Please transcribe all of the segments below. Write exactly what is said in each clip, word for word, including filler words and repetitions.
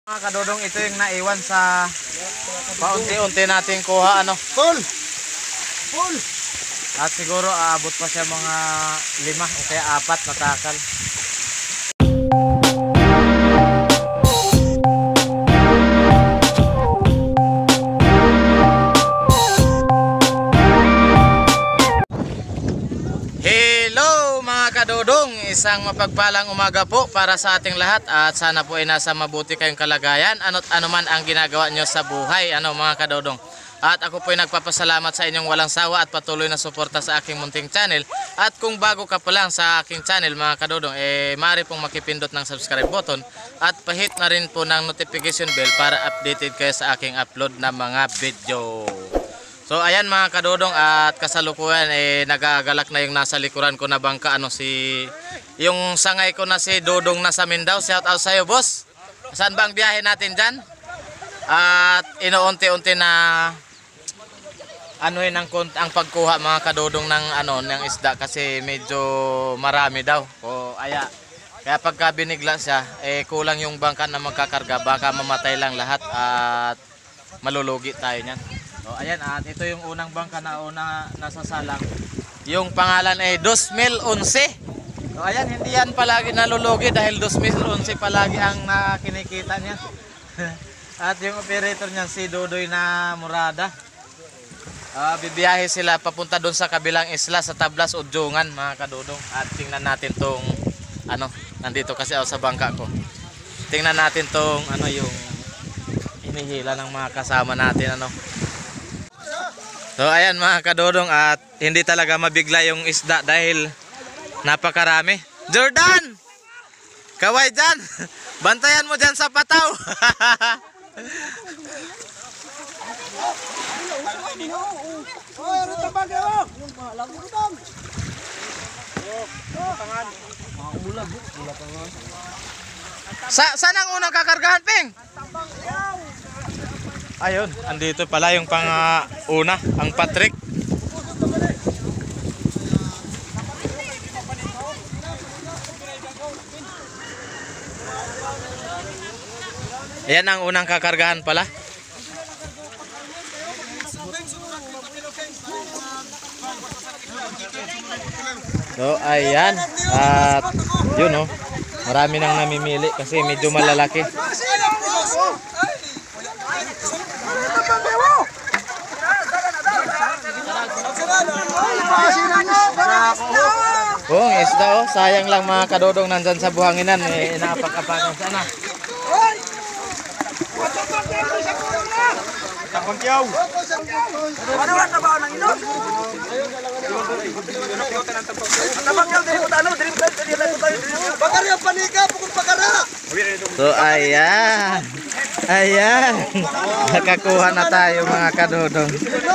Mga kadodong, ito yung naiwan sa paunti-unti nating kuha ano. Full. Full. At siguro aabot pa siya mga lima o kaya apat na takal. Hello mga kadodong, isang mapagpalang umaga po para sa ating lahat at sana po ay nasa mabuti kayong kalagayan ano't ano man ang ginagawa nyo sa buhay ano mga kadodong. At ako po ay nagpapasalamat sa inyong walang sawa at patuloy na suporta sa aking munting channel. At kung bago ka pa lang sa aking channel mga kadodong, eh maaari pong makipindot ng subscribe button at pahit na rin po ng notification bell para updated kayo sa aking upload na mga video. So ayan mga kadodong, at kasalukuyan eh nagagalak na yung nasa likuran ko na bangka ano, si yung sangay ko na si Dodong na sa Mindanao. Shout out sa iyo boss. Saan ba ang biyahe natin dyan? At inuunti-unti na ano yun ang, ang pagkuha mga kadodong ng ano ng isda kasi medyo marami daw. O aya kaya pagka binigla siya eh kulang yung bangka na magkakarga, baka mamatay lang lahat at malulugi tayo niyan. So ayan, at ito yung unang bangka na una nasasalang. Yung pangalan ay dos mil onse. So ayan, hindi yan palagi nalulugi dahil dos mil onse palagi ang nakinikita niya. At yung operator niyan si Dodoy na Murada. Uh, bibiyahe sila papunta doon sa kabilang isla sa Tablas, Udyungan mga kadodong. At tingnan natin tong ano, nandito kasi ako sa bangka ko. Tingnan natin tong ano yung hinihila ng mga kasama natin ano. So ayan mga kadodong, at hindi talaga mabigla yung isda dahil napakarami. Jordan! Kaway dyan! Bantayan mo dyan sa pataw! Sa saan ang unang kakargahan, Ping? Ayun, andito pala yung pang uh, una, ang Patrick. Ayan ang unang kakargahan pala. So ayan, at yun oh, marami nang namimili kasi medyo malalaki. Oh, isda oh, sayang lang mga kadodong nandyan sa buhanginan, eh inaapak-apakan sana. Kapangkiyaw. Ano ang trabaho ng ino? Ang tabangkiyaw, dili mo tano, dili mo tayo, dili mo tayo. Bakar yung panika, pukul pakara. So ayan, ayan, nakakuha na tayo mga kadodong.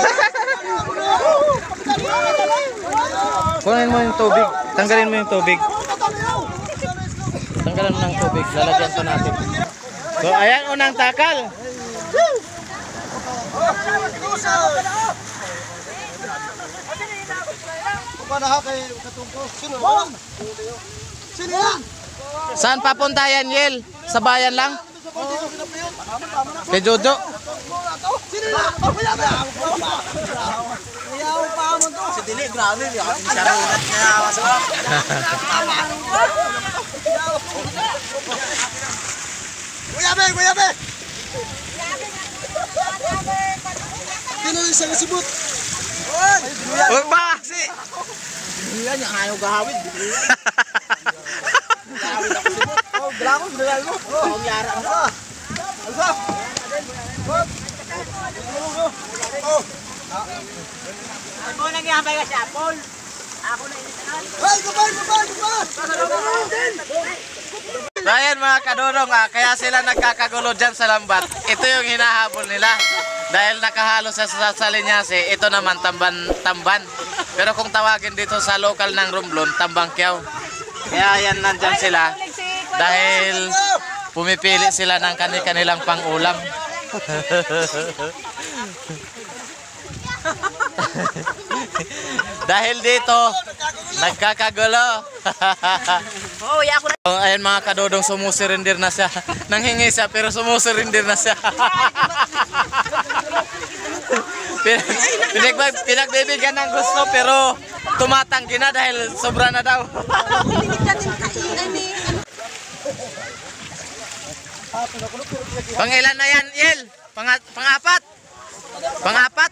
Kunin mo yung tubig, tanggalin mo yung tubig. Tanggalin mo ng tubig, lalagyan pa natin. So ayan, unang takal. Saan papunta yan, Yel? Sa bayan lang? Kay Jojo? Si Dili, grabe. Sarunat niya awas ko. Kuyabe, kuyabe! Sino yung isang sibut? Uy, ba? Si! Yan, yung ayaw gahawid. Gahawid ako sibut. Oh, bilangos, bilal mo. Oh, ang yara mo. Alsa! Oh! Ako nang iambay ka siya, Paul. Ako na initan. Hey, gubay, gubay, gubay! So ayan mga kadodong, ah, kaya sila nagkakagulo dyan sa lambat. Ito yung hinahabol nila. Dahil nakahalo sa salinyasi, ito naman tamban, tamban. Pero kung tawagin dito sa lokal ng Romblon, tambangkiyaw. Kaya yan nandyan sila. Dahil pumipili sila ng kani-kanilang pang-ulam. Dahil dito, nagkakagulo. Oh, ya ako na. Oh, ayan mga kadodong, sumusirindir na siya. Nanghingi siya pero sumusirindir na siya. Pinag, pinag, pinagbibigyan ng gusto pero tumatanggi na dahil sobra na daw. Pangilan na yan, Yel? Pang, pangapat? Pangapat?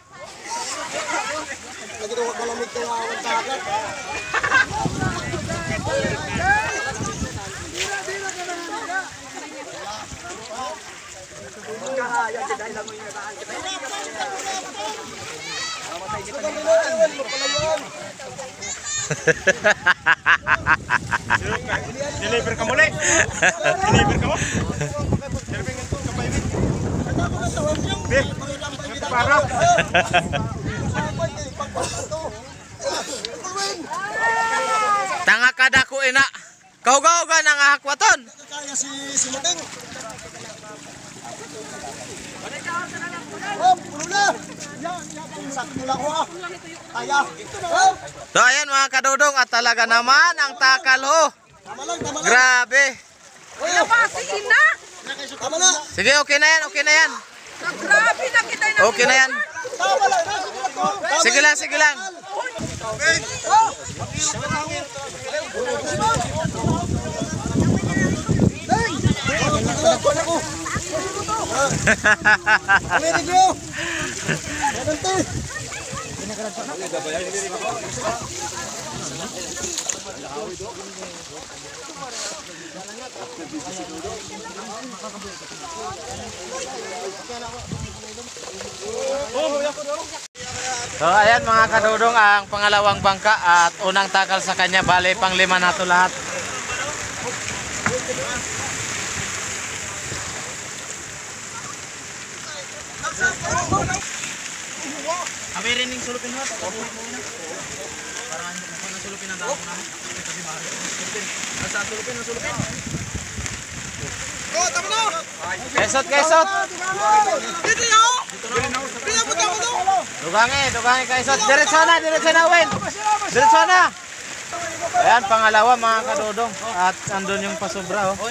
Deliver ka muli. Deliver ka mo. Big. Para. Tanga ka dako ina. Kaugaw-ga nang ahakwaton. Kaya si si Mating. Oh, pulo na. Yan, yan. Sakto lang ko ah. Kaya. Oh. So ayan mga kadodong, at talaga naman ang takal ho. Tama lang, tama lang. Grabe. Ano ba? Sige na. Tama na. Sige, okay na yan, okay na yan. Grabe na kita na. Okay na yan. Tama lang. Sige lang ko. Sige lang, sige lang. So ayan mga kadudong, ang pangalawang bangka at unang takal sa kanya, bali pang lima na to lahat. Abi rin sulupin mo, tapuhin mo na. Para ano sulupin ang damo na. Kasi bari. Asa sulupin, sulupin. Oh, tama na. Kaisot, kaisot. Dito yo. Dito mo tama na. Dugangi, dugangi kaisot. Diretso na, diretso na Wen. Diretso na. Ayan, pangalawa mga kadudong. At andun yung pasobra oh.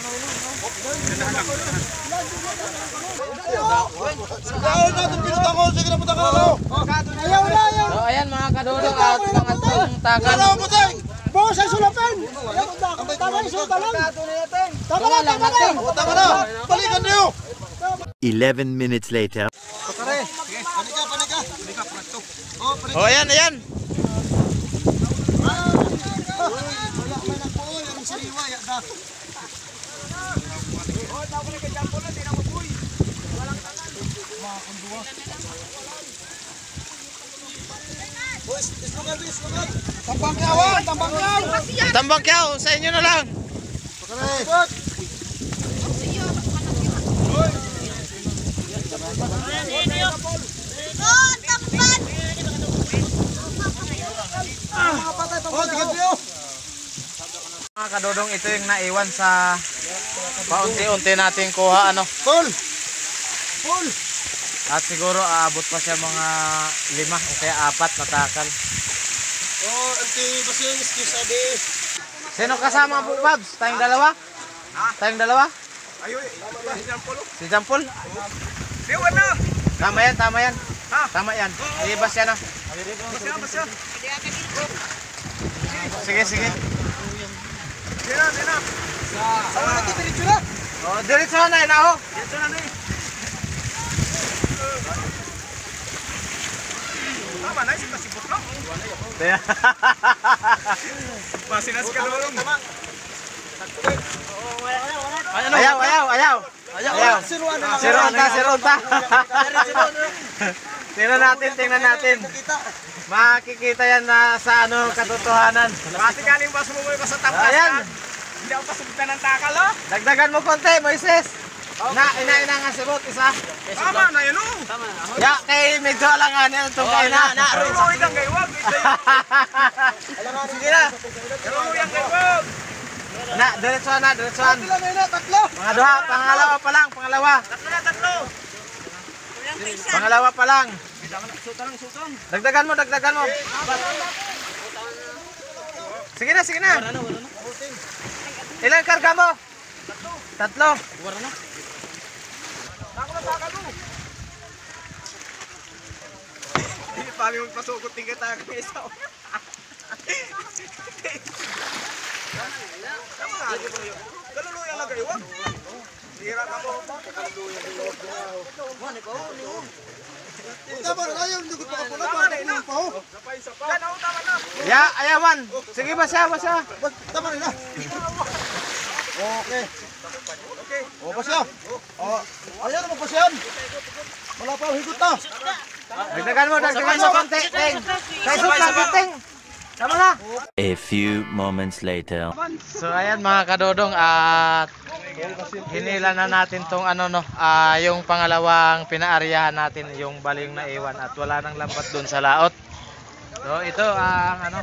Ayaw na itong pinuta ko. Sige na puta ka na. Ayaw na, ayaw. So ayan mga kadudong, at pangatlong takal. Ayaw mo tayo. Bawas ay sulapin. Tama na, sulapin lang. Tama na, tama na. Tama na. Balikan niyo. eleven minutes later. Pare. Panika, panika. Panika, panika. Oh, panika. Oh ayan, ayan. Wala man ako. Yung siriwa. Yakda. Boys, islogan, islogan. Tambang kawan, tambang kawan. Tambang kyaw, sa inyo na lang. Pare. Oh, tiga niyo. Mga kadudong, ito yung naiwan sa paunti-unti nating kuha ano. Full. Full. At siguro aabot pa siya mga lima o kaya apat na takal. Oh, anti basing excuse adi. Sino kasama po, Babs? Tayong dalawa? Tayong dalawa? Ayo, si Jampol. Si Jampol? Siwan na. Tama yan, tama yan. Ha? Tama yan. Ibas yan ah. Basya, basya. Sige, sige. Dina, dina. Sama na diretso na. Oh, diretso na yun ako. Dito na ni. Tama na, si kasipot lang. Masinas ka doon. Ayaw, ayaw, ayaw. Ayaw. Siruan na. Sirunta, sirunta. Tingnan natin, tingnan natin. Makikita yan na sa ano katotohanan. Kasi galing ba sumumoy pa sa tapas Ayan. ka? Hindi ako pasubtan ng takal, oh. Dagdagan mo konti, Moises. Na, ina, ina nga sibot, isa. Tama na yun, oh. Ya, kay medyo alangan yan itong kain na. Pero mo itang gaywag. Sige na. Pero mo yung gaywag. Na, diretsuhan na, diretsuhan. Tatlo na yun, tatlo. Mga duha, pangalawa pa lang, pangalawa. Tatlo na, tatlo. Pangalawa pa lang. Isutan lang, isutan. Dagdagan mo, dagdagan mo. Sige na, sige na. Ilang karga mo? Tatlo. Hindi pa rin magpasukot tingkat tayo ng isa. Kaluluya lang kayo. Hira ka mo. Tama na kayo, hindi ko pa kapula. Tama na pa ho. Ya, ayawan. Sige ba siya, ba siya? Tama na. Okay. Okay. O, pasya. O, ayan naman pasyan. Wala pa ang higot na. Dagdagan mo, dagdagan mo konti. Ting. Kay sukla konting. Tama na. A few moments later. So ayan mga kadodong at hinila na natin tong ano no, ah, yung pangalawang pinaaryahan natin yung baling na iwan at wala nang lambat dun sa laot. So ito ang ano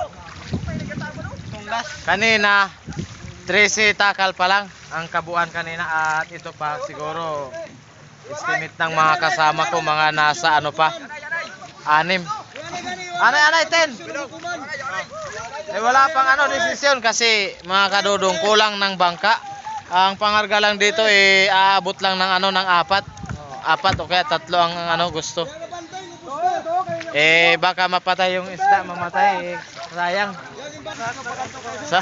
kanina trese takal pa lang ang kabuuan kanina at ito pa siguro estimate ng mga kasama ko mga nasa ano pa anim. Anay anay ten. Eh wala pang ano desisyon kasi mga kadodong kulang ng bangka. Ang pangarga lang dito eh aabot lang ng ano ng apat. Apat o kaya tatlo ang ano gusto. Eh baka mapatay yung isda, mamatay eh. Sayang. Sa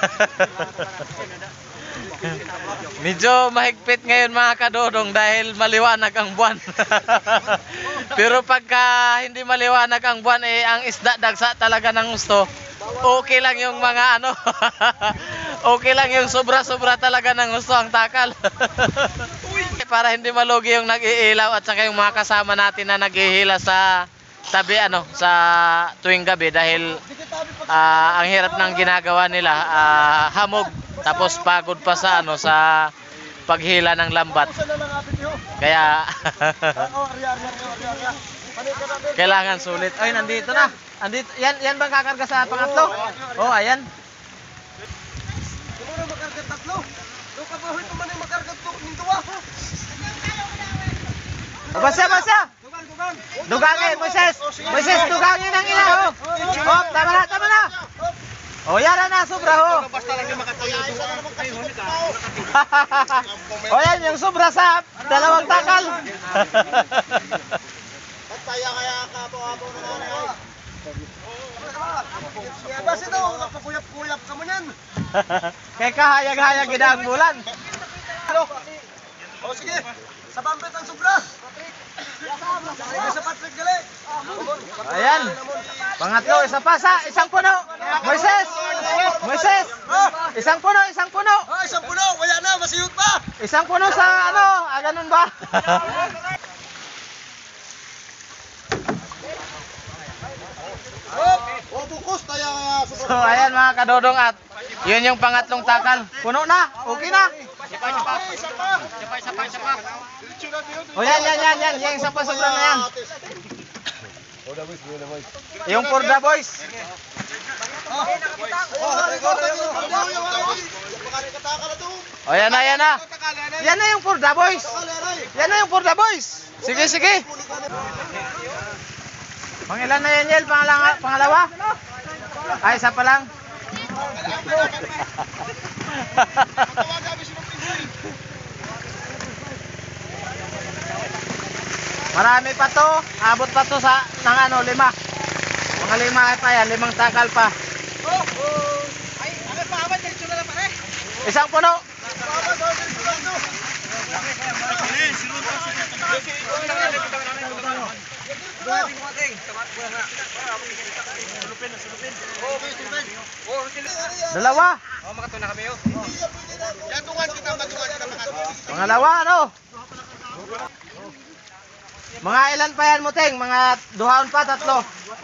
Medyo mahigpit ngayon mga kadodong dahil maliwanag ang buwan. Pero pagka hindi maliwanag ang buwan eh ang isda dagsa talaga ng gusto. Okay lang yung mga ano. Okay lang yung sobra-sobra talaga ng gusto ang takal. Para hindi malugi yung nag-iilaw at saka yung mga kasama natin na naghihila sa tabi ano sa tuwing gabi dahil uh, ang hirap ng ginagawa nila uh, hamog tapos pagod pa sa ano sa paghila ng lambat. Kaya kailangan sulit. Ay nandito na. Andito yan yan bang kakarga sa pangatlo? Oh, ayan. Siguro makarga tatlo. Do ka ba hito man makarga to ning duwa. Basa basa. Dugan dugan. Dugangin Moises. Moises dugangin ang ila oh. Oh, tama na, tama na. Oh, yan na sobra ho. Basta lang yung makatuyo. Oh, yan yung sobra sa dalawang takal. Pataya kaya ka po-apo na nanay. Kaya ba sito kapakuyap-kuyap ka mo nan? Kay kahayag-hayag gid ang bulan. O sige. Sa bambet ang sobra. Sige sa Patrick gali. Ayan. Pangatlo, isa pa sa isang puno. Moises. Moises. Isang puno, isang puno. Ah, isang puno, wala na, masiyot pa. Isang puno sa ano, ah, ganun ba? Hop, o bukos taya So ayan mga kadodong at yun yung pangatlong takal. Puno na, okay na. O yan, yan, yan, yan. Yung isa pa sobrang na yan. Yung for the boys. O yan na, yan na. Yan na yung for the boys. Yan na yung for the boys. Sige, sige. Pangilan na yan, Yel? Pangalawa? Pangalawa? Ay, isa pa lang. Marami pa to. Abot pa to sa ng ano, lima. Mga lima pa yan, limang takal pa. Ay, ano pa awan dito na lang pare? Isang puno. Dalawa. Oh, makatuna kami yo. Yan tungan kita, matungan kita makati. Pangalawa, ano? Mga ilan pa yan mo, Teng? Mga duhaon pa, tatlo.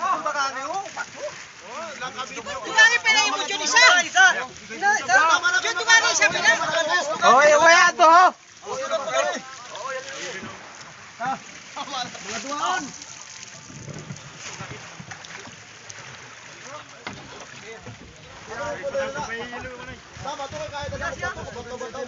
Tungani pa na yung mudyo ni Sa. Yung tungani siya pa na. Oy, waya to, ho. Mga duhaan. Tama, tungan kaya ka dyan. Bato-bato.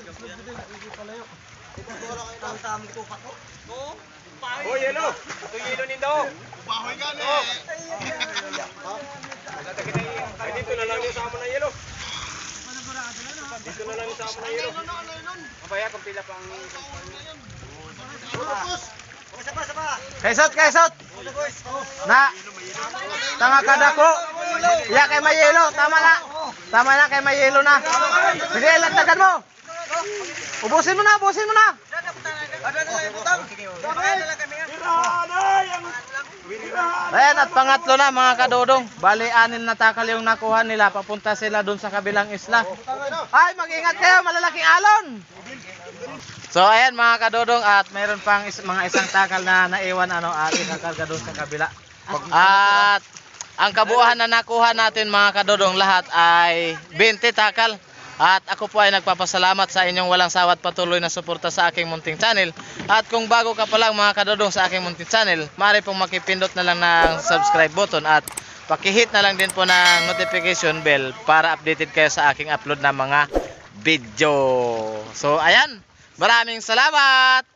Oh, yelo. Ito yelo nindo. Bahoy ka na Oh. eh. Ay, dito na lang yung sama na yelo. Dito na lang sa mga yelo. Mabaya kung pila pang... Kaisot, kaisot. Na. Tanga kadako. Ya kay mayelo, tama na. Tama na kay mayelo na. Sige, lagdagan mo. Ubusin mo na, ubusin mo na. Ayan, at pangatlo na mga kadodong. Bali, anin na takal yung nakuha nila. Papunta sila dun sa kabilang isla. Ay, mag-ingat kayo, malalaking alon. So ayan mga kadodong, at mayroon pang is, mga isang takal na naiwan ano at ikakarga doon sa kabila. At ang kabuuan na nakuha natin mga kadodong lahat ay twenty takal. At ako po ay nagpapasalamat sa inyong walang sawat patuloy na suporta sa aking munting channel. At kung bago ka pa lang mga kadodong sa aking munting channel, maaari pong makipindot na lang ng subscribe button at pakihit na lang din po ng notification bell para updated kayo sa aking upload na mga video. So ayan, maraming salamat!